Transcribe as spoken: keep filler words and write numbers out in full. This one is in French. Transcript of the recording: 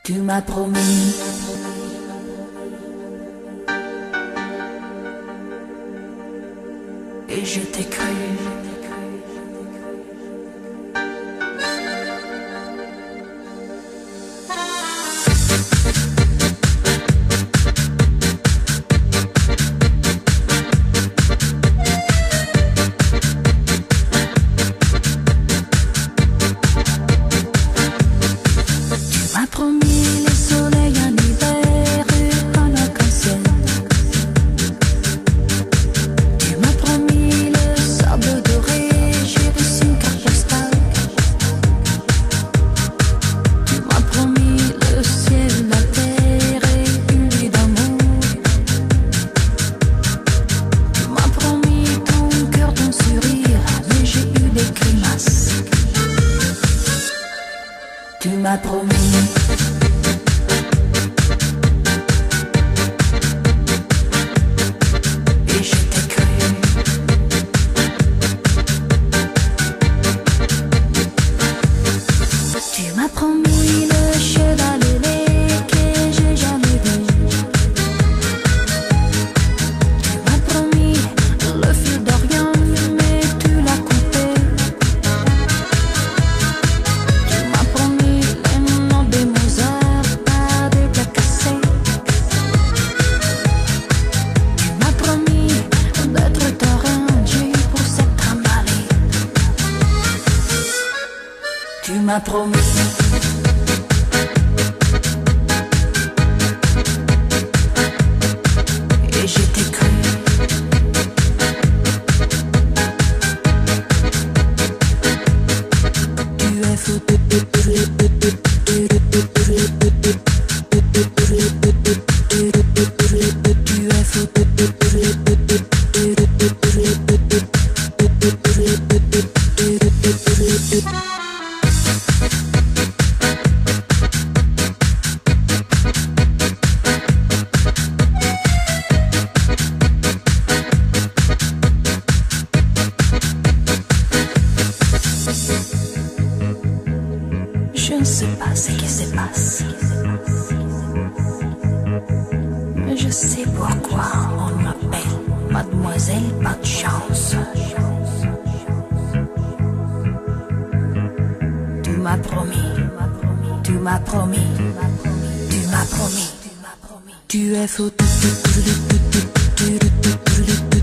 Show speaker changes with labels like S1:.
S1: Tu m'as promis et je t'ai cru. Tu m'as promis et je t'ai cru. Tu m'as promis le cheval ailé que j'ai jamais vu. Tu m'as promis le fil d'Orient, mais tu l'as coupé. Tu m'as promis Tu m'as promis et je t'ai cru. Tu es fou. Tu es fou. Je ne sais pas ce qui se passe, mais je sais pourquoi on m'appelle Mademoiselle Pas de Chance. Tu m'as promis, tu m'as promis, tu m'as promis, tu es fou.